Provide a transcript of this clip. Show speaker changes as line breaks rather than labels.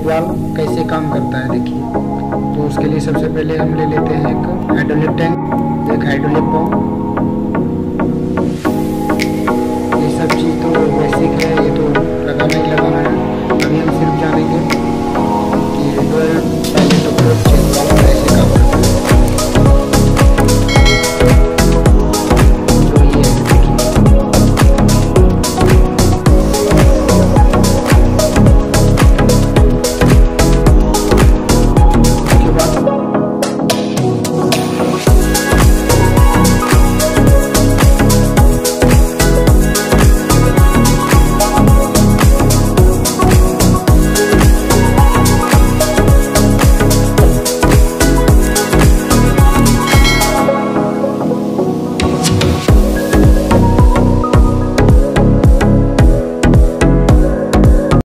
Valve कैसे काम करता है देखिए। तो उसके लिए सबसे पहले हम ले लेते हैं एक हाइड्रोलिक टैंक, एक हाइड्रोलिक पंप। ये सब चीज़ तो बेसिक है, ये तो लगाना ही लगाना है। अभी हम सिर्फ जानेंगे कि 12